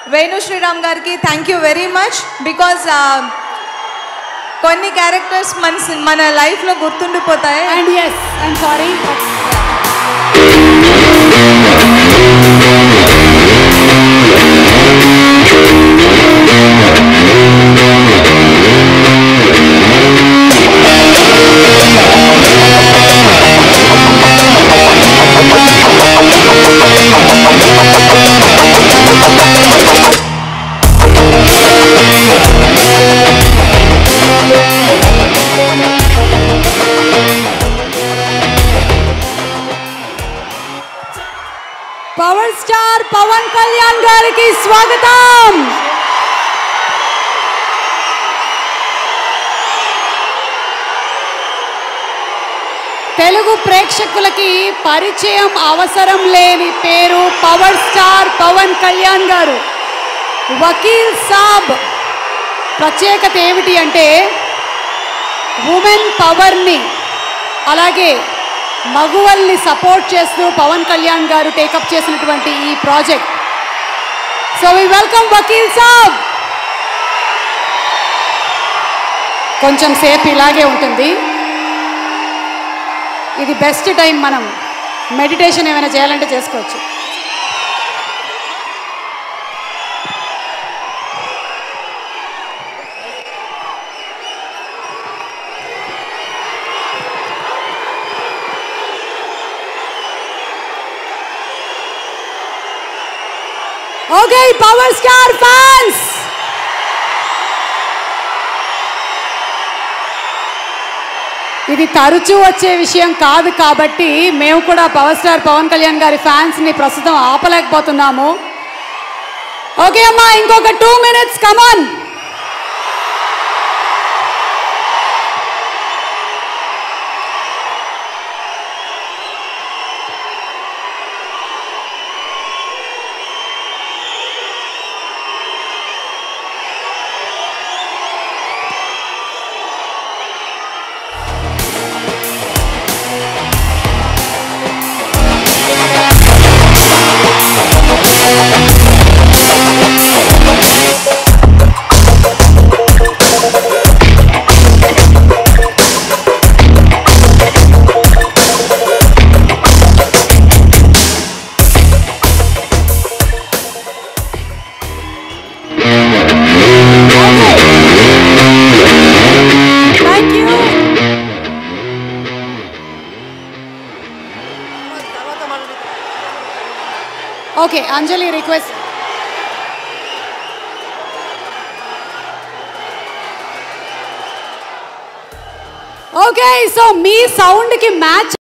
వేణు శ్రీరామ్ గారికి thank you very much because కొన్ని characters మన లైఫ్లో గుర్తుండిపోతాయి. And yes I'm sorry, power star Pawan Kalyan గారికి స్వాగతం. తెలుగు ప్రేక్షకులకి పరిచయం అవసరం లేని పేరు పవర్ స్టార్ పవన్ కళ్యాణ్ గారు. వకీల్ సాబ్ ప్రత్యేకత ఏమిటి అంటే ఉమెన్ పవర్ని అలాగే మగువల్ని సపోర్ట్ చేస్తూ పవన్ కళ్యాణ్ గారు టేకప్ చేసినటువంటి ఈ project. So we welcome Vakeel Saab. కొంచెం సేపు ఇలాగే ఉంటుంది. ఇది బెస్ట్ టైం, మనం మెడిటేషన్ ఏమైనా చేయాలంటే చేసుకోవచ్చు. ఓకే పవర్ స్టార్ ఫ్యాన్స్, ఇది తరచూ వచ్చే విషయం కాదు కాబట్టి మేము కూడా పవర్ స్టార్ పవన్ కళ్యాణ్ గారి ఫ్యాన్స్ని ప్రస్తుతం ఆపలేకపోతున్నాము. ఓకే అమ్మా, ఇంకొక 2 minutes, come on. Okay Anjali request. Okay so మీ సౌండ్కి మ్యాచ్